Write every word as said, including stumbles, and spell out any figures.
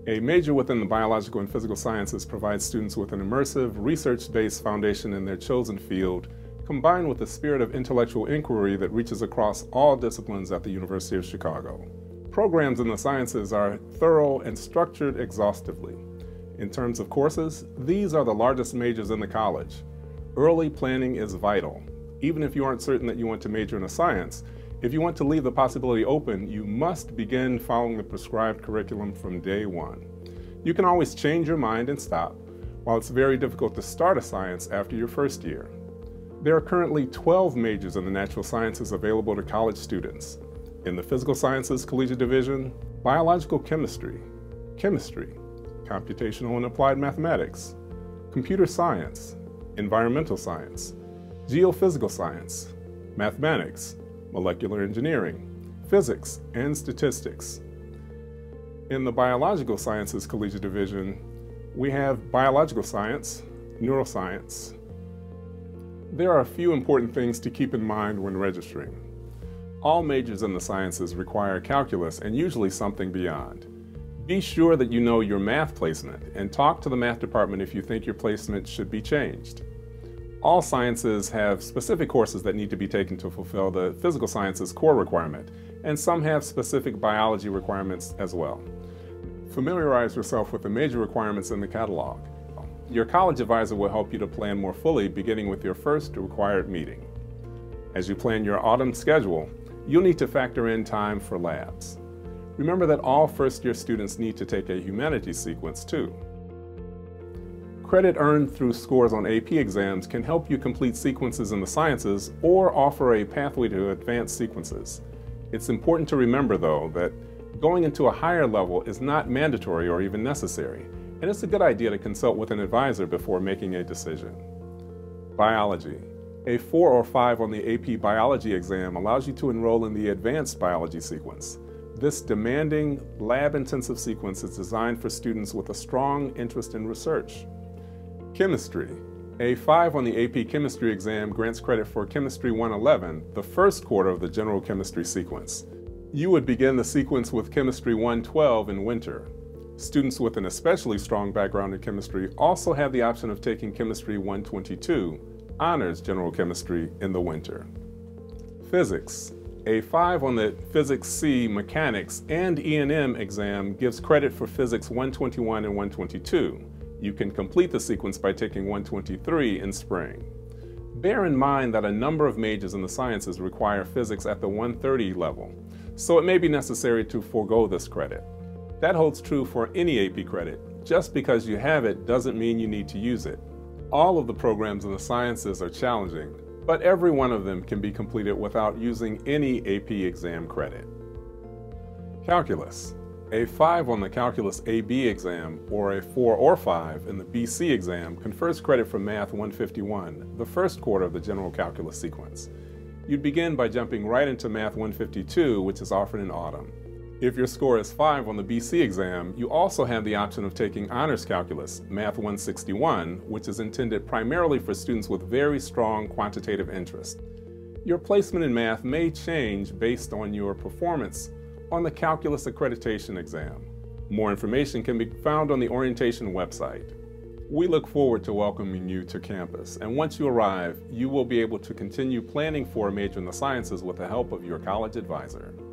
A major within the biological and physical sciences provides students with an immersive, research-based foundation in their chosen field, combined with a spirit of intellectual inquiry that reaches across all disciplines at the University of Chicago. Programs in the sciences are thorough and structured exhaustively. In terms of courses, these are the largest majors in the college. Early planning is vital. Even if you aren't certain that you want to major in a science, if you want to leave the possibility open, you must begin following the prescribed curriculum from day one. You can always change your mind and stop, while it's very difficult to start a science after your first year. There are currently twelve majors in the natural sciences available to college students. In the physical sciences collegiate division, biological chemistry, chemistry, computational and applied mathematics, computer science, environmental science, geophysical science, mathematics, molecular engineering, physics, and statistics. In the biological sciences collegiate division, we have biological science, neuroscience. There are a few important things to keep in mind when registering. All majors in the sciences require calculus and usually something beyond. Be sure that you know your math placement and talk to the math department if you think your placement should be changed. All sciences have specific courses that need to be taken to fulfill the physical sciences core requirement, and some have specific biology requirements as well. Familiarize yourself with the major requirements in the catalog. Your college advisor will help you to plan more fully, beginning with your first required meeting. As you plan your autumn schedule, you'll need to factor in time for labs. Remember that all first-year students need to take a humanities sequence too. Credit earned through scores on A P exams can help you complete sequences in the sciences or offer a pathway to advanced sequences. It's important to remember, though, that going into a higher level is not mandatory or even necessary, and it's a good idea to consult with an advisor before making a decision. Biology. A four or five on the A P biology exam allows you to enroll in the advanced biology sequence. This demanding, lab-intensive sequence is designed for students with a strong interest in research. Chemistry. A five on the A P chemistry exam grants credit for Chemistry one eleven, the first quarter of the general chemistry sequence. You would begin the sequence with Chemistry one twelve in winter. Students with an especially strong background in chemistry also have the option of taking Chemistry one twenty-two, honors general chemistry, in the winter. Physics. A five on the Physics C mechanics and E and M exam gives credit for Physics one twenty-one and one twenty-two. You can complete the sequence by taking one twenty-three in spring. Bear in mind that a number of majors in the sciences require physics at the one thirty level, so it may be necessary to forego this credit. That holds true for any A P credit. Just because you have it doesn't mean you need to use it. All of the programs in the sciences are challenging, but every one of them can be completed without using any A P exam credit. Calculus. A five on the Calculus A B exam or a four or five in the B C exam confers credit for Math one fifty-one, the first quarter of the general calculus sequence. You'd begin by jumping right into Math one fifty-two, which is offered in autumn. If your score is five on the B C exam, you also have the option of taking Honors Calculus, Math one sixty-one, which is intended primarily for students with very strong quantitative interest. Your placement in math may change based on your performance on the Calculus Accreditation exam. More information can be found on the orientation website. We look forward to welcoming you to campus, and once you arrive, you will be able to continue planning for a major in the sciences with the help of your college advisor.